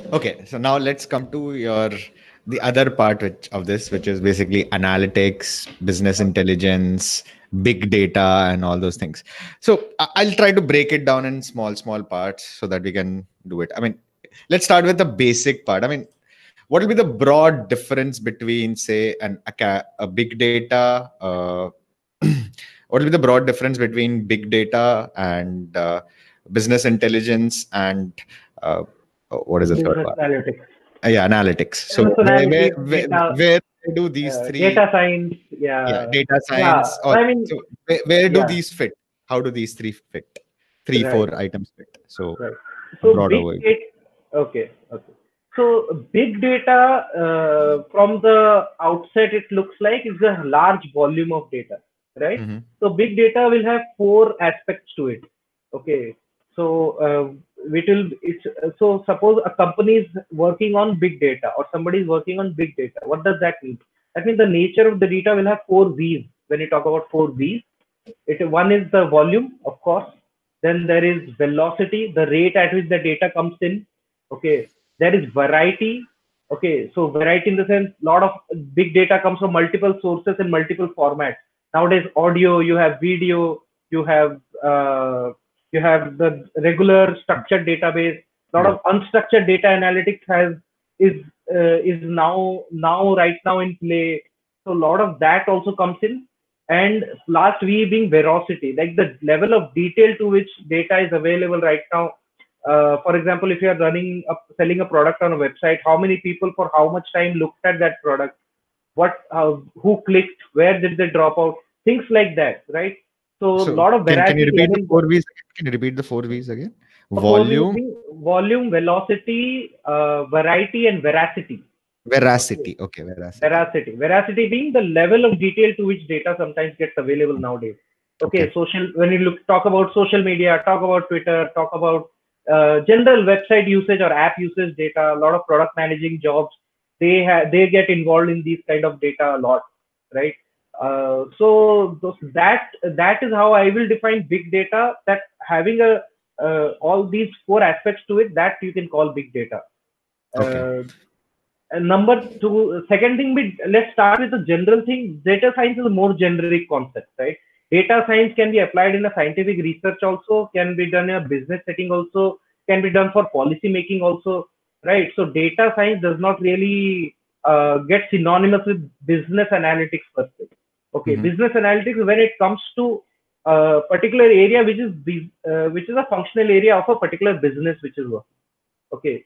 Okay, so now let's come to the other part of this, which is basically analytics, business intelligence, big data, and all those things. So I'll try to break it down in small parts so that we can do it. I mean, let's start with the basic part. I mean, what will be the broad difference between, say, a big data? What will be the broad difference between big data and business intelligence and uh, what is the third Business part? analytics. Yeah, analytics. So Business analytics, data, where do these three, data science. yeah, Yeah, data yeah. science, or I mean, so where do yeah, these fit? How do these three fit? Three, right, four items fit. So right. a So broad big overview. data. Okay, okay. So big data, from the outset, it looks like it's a large volume of data, right? Mm-hmm. So big data will have four aspects to it. Okay. So so suppose a company is working on big data or somebody is working on big data. What does that mean? That means the nature of the data will have four V's. When you talk about four V's, one is the volume, of course. Then there is velocity, the rate at which the data comes in. Okay. There is variety. Okay. So variety in the sense, a lot of big data comes from multiple sources in multiple formats. Nowadays, audio, you have video, you have the regular structured database. A lot Yeah. of unstructured data analytics is now right now in play. So a lot of that also comes in. And last V being veracity, like the level of detail to which data is available right now. For example, if you are selling a product on a website, how many people for how much time looked at that product, who clicked, where did they drop out, things like that, right? So a So lot of can you veracity. I repeat the mean, four V's again? Can you repeat the four V's again? the four V's Volume, being volume, velocity, variety, and veracity. Okay. veracity. Okay, veracity. Veracity being the level of detail to which data sometimes gets available nowadays. Okay. Okay, when you talk about social media, talk about Twitter, talk about general website usage or app usage data, a lot of product managing jobs, they get involved in these kind of data a lot, right? That is how I will define big data. That having a all these four aspects to it, that you can call big data. Okay. Uh, and number two, second thing, let's start with the general thing. Data science is a more generic concept, right? Data science can be applied in a scientific research also, can be done in a business setting also, can be done for policy making also, right? So data science does not really get synonymous with business analytics per se. Okay, Mm-hmm. business analytics when it comes to a particular area which is a functional area of a particular business which is working. Okay,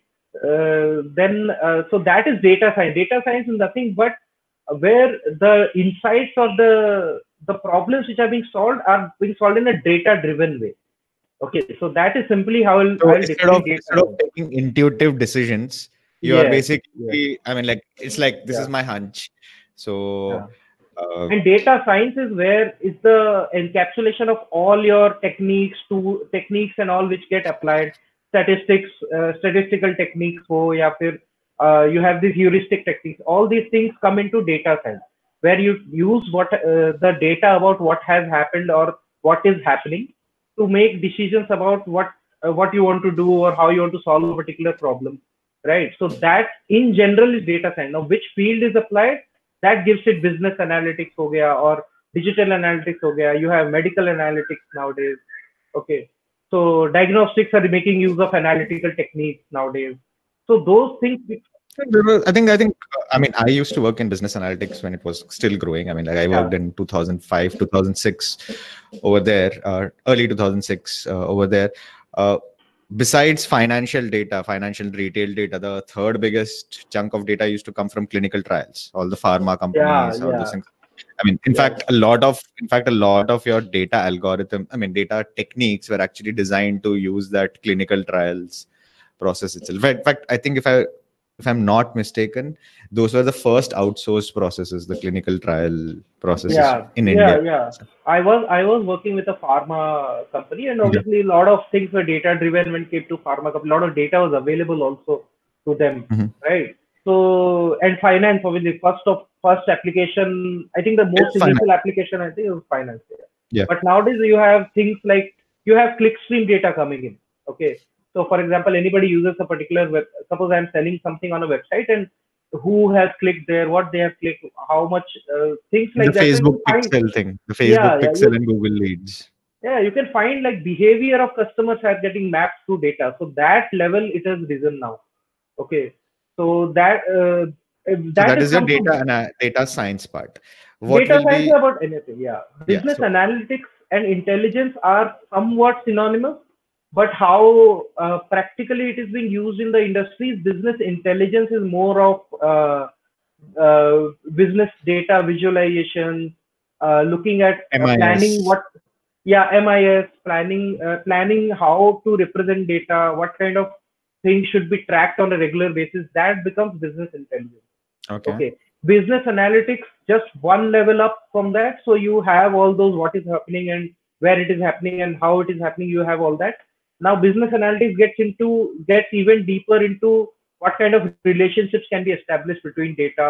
so that is data science. Data science is nothing but where the insights or the problems which are being solved in a data driven way. Okay, so that is simply how So I'll define data instead of science. taking intuitive decisions, you are Yes, yes, basically, I mean, like it's like this is yeah, my hunch. yeah. So And data science is where is the encapsulation of all your techniques and all which get applied. Statistical techniques ho ya fir you have these heuristic techniques. All these things come into data science, where you use the data about what has happened or what is happening to make decisions about what you want to do or how you want to solve a particular problem, right? So that in general is data science. Now, which field is applied, that gives it business analytics ho gaya or digital analytics ho gaya. You have medical analytics nowadays. Okay, so diagnostics are making use of analytical techniques nowadays. So those things I think, I mean, I used to work in business analytics when it was still growing. I mean, like I yeah, worked in 2005, 2006 over there, early 2006 over there. Uh, Besides financial data, financial retail data, the third biggest chunk of data used to come from clinical trials, all the pharma yeah, companies, all those yeah, things. I mean, yeah. in fact, a lot of your data algorithm, I mean, data techniques were actually designed to use that clinical trials process itself. In fact, I think if I'm not mistaken, those were the first outsourced processes, the clinical trial processes Yeah, in yeah, India. yeah. I was working with a pharma company, and Yeah. obviously a lot of things were data driven when it came to pharma company. A lot of data was available also to them, Mhm. right? So and finance, obviously, first application. I think the most It's fine. initial application I think was finance. Yeah. Yeah. But nowadays you have things like you have clickstream data coming in. Okay, So for example, anybody uses a particular suppose I'm selling something on a website, and who has clicked there, what they have clicked, how much, things The like that. So you Facebook can find, pixel thing, the yeah, Facebook yeah, pixel and Google leads. yeah, you can find like behavior of customers are getting mapped through data. So that level it has risen now. Okay, so So that that is is your come to data science part. What data will science is be, about anything. Yeah, yeah, business so analytics and intelligence are somewhat synonymous, but how practically it is being used in the industries, business intelligence is more of business data visualization, looking at planning MIS. what, yeah, MIS, planning how to represent data, what kind of things should be tracked on a regular basis. That becomes business intelligence. Okay. Okay, business analytics just one level up from that. So you have all those what is happening and where it is happening and how it is happening. You have all that. Now business analytics gets even deeper into what kind of relationships can be established between data,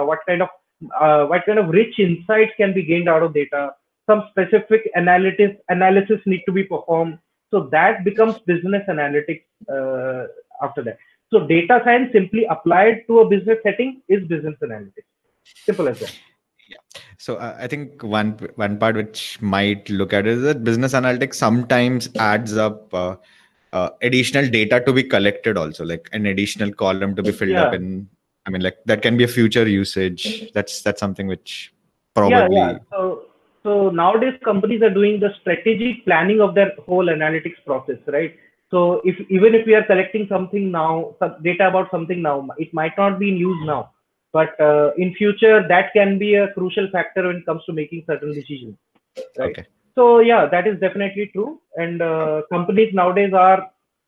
what kind of rich insights can be gained out of data. Some specific analysis need to be performed. So that becomes business analytics after that. So data science simply applied to a business setting is business analytics. Simple as that. Yeah. So I think one part which might look at is that business analytics sometimes adds up additional data to be collected also, like an additional column to be filled up Yeah, in. I mean, like that can be a future usage. That's something which yeah. probably. So nowadays companies are doing the strategic planning of their whole analytics process, right? So if even if we are collecting something now, some data about something now, it might not be in use now, but in future that can be a crucial factor when it comes to making certain decisions, right? Okay. So yeah, that is definitely true. And companies nowadays are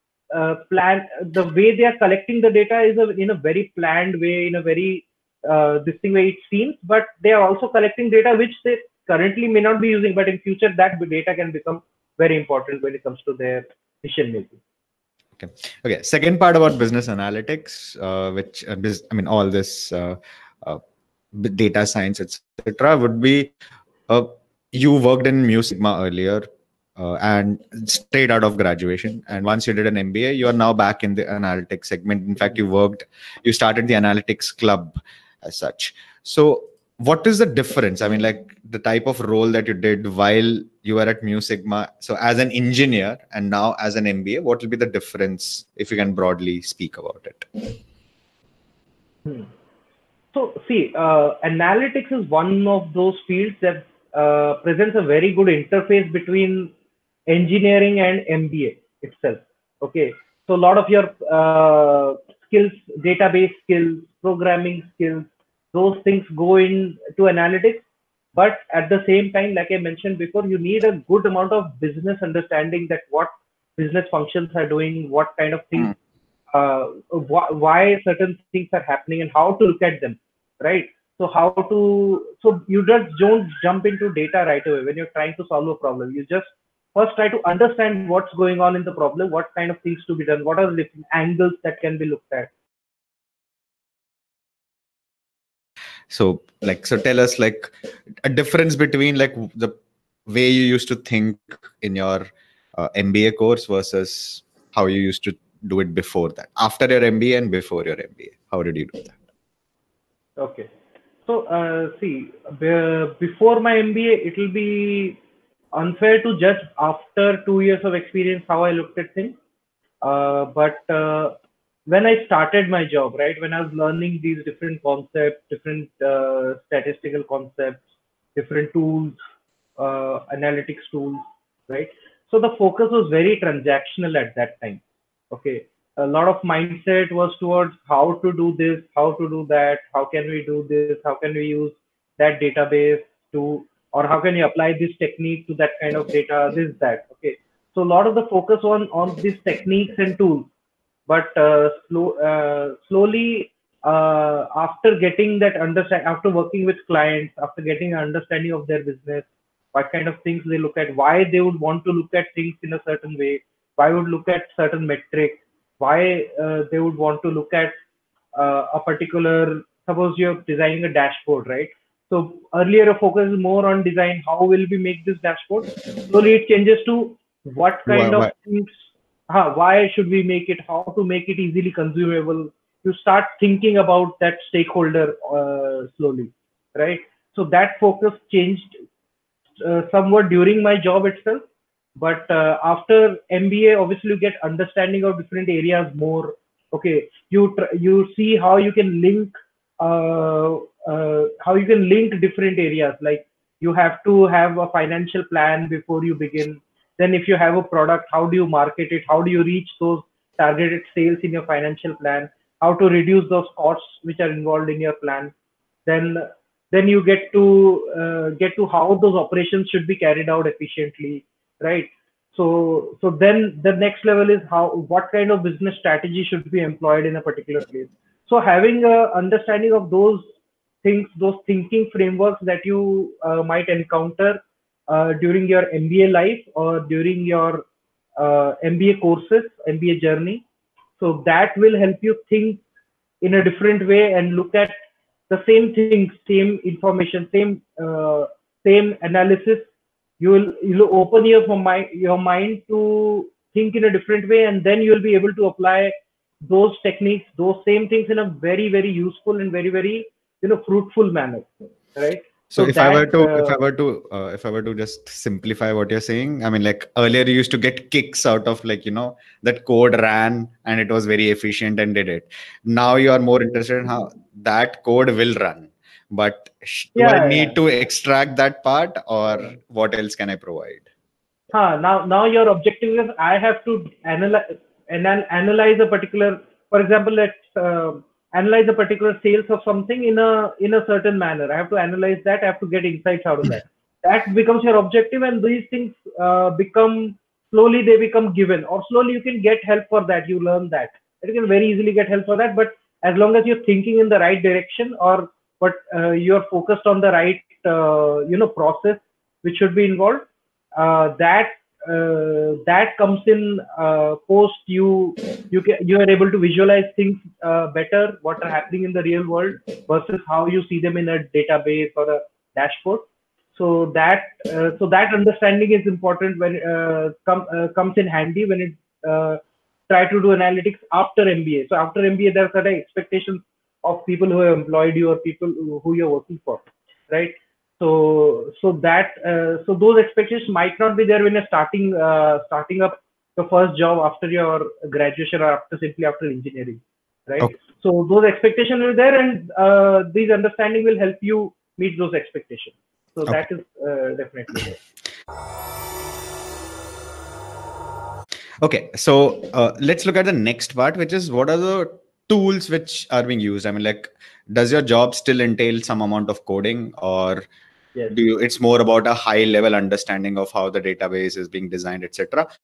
plan the way they are collecting the data is in a very planned way, in a very this thing way it seems, but they are also collecting data which they currently may not be using, but in future that data can become very important when it comes to their decision making. Okay. Okay. Second part about business analytics, which I mean, all this uh, data science, etc., would be uh, you worked in Mu Sigma earlier, and straight out of graduation. And once you did an MBA, you are now back in the analytics segment. In fact, you started the analytics club as such. So, what is the difference? I mean, like the type of role that you did while you were at Mu Sigma. So, as an engineer and now as an MBA, what will be the difference if you can broadly speak about it? Hmm. So see, analytics is one of those fields that presents a very good interface between engineering and MBA itself. Okay, so a lot of your skills, database skills, programming skills, those things go into analytics. But at the same time, like I mentioned before, you need a good amount of business understanding that what business functions are doing, what kind of things, why certain things are happening, and how to look at them, right? So so you just don't jump into data right away when you're trying to solve a problem. You just first try to understand what's going on in the problem, what kind of things to be done, what are the different angles that can be looked at. So, like, so tell us like a difference between like the way you used to think in your MBA course versus how you used to do it before that, after your MBA and before your MBA. How did you do that? Okay. So, see, before my MBA, it will be unfair to judge after 2 years of experience how I looked at things. But when I started my job, right, when I was learning these different concepts, different statistical concepts, different tools, analytics tools, right? So the focus was very transactional at that time. Okay, a lot of mindset was towards how to do this, how to do that, how can we do this, how can we use that database to, or how can you apply this technique to that kind of data, this, that. Okay, so a lot of the focus on these techniques and tools, but slowly after getting that understand, after working with clients, after getting an understanding of their business, what kind of things they look at, why they would want to look at things in a certain way, why would look at certain metrics, why they would want to look at a particular, suppose you're designing a dashboard, right? So earlier a focus is more on design, how will we make this dashboard. Slowly it changes to what kind of Why things. why should we make it, how to make it easily consumable. You start thinking about that stakeholder slowly, right? So that focus changed somewhat during my job itself. But after MBA, obviously you get understanding of different areas more. Okay, you see uh, how you can link different areas. Like you have to have a financial plan before you begin. Then if you have a product, how do you market it? How do you reach those targeted sales in your financial plan? How to reduce those costs which are involved in your plan? Then then you get to how those operations should be carried out efficiently, right? So then the next level is how what kind of business strategy should be employed in a particular place. So having a understanding of those things, those thinking frameworks that you might encounter during your MBA life or during your MBA courses, MBA journey, so that will help you think in a different way and look at the same things, same information, same analysis. You'll open your mind to think in a different way, and then you'll be able to apply those techniques, those same things in a very very useful and very very fruitful manner, right? So So if I that were to if I were to just simplify what you're saying, I mean, like earlier you used to get kicks out of, like, that code ran and it was very efficient and did it. Now you are more interested in how that code will run. But do I yeah, need yeah. to extract that part, or what else can I provide? Now your objective is I have to analyze a particular, for example, let's analyze a particular sales of something in a certain manner. I have to analyze that. I have to get insights out of that. That becomes your objective, and these things become slowly they become given, or slowly you can get help for that. You learn that. You can very easily get help for that, but as long as you're thinking in the right direction, or but you're focused on the right process which should be involved, that comes in post. You are able to visualize things better, what are happening in the real world versus how you see them in a database or a dashboard. So that understanding is important when comes in handy when it try to do analytics after MBA. So after MBA, there are certain expectations of people who have employed you or people who you're working for, right? So those expectations might not be there when you're starting up the first job after your graduation or simply after engineering, right? Okay. So those expectations are there, and these understanding will help you meet those expectations. So Okay. that is definitely there. Okay, so let's look at the next part, which is what are the tools which are being used? I mean, like, does your job still entail some amount of coding, or Yes. it's more about a high level understanding of how the database is being designed, etc.?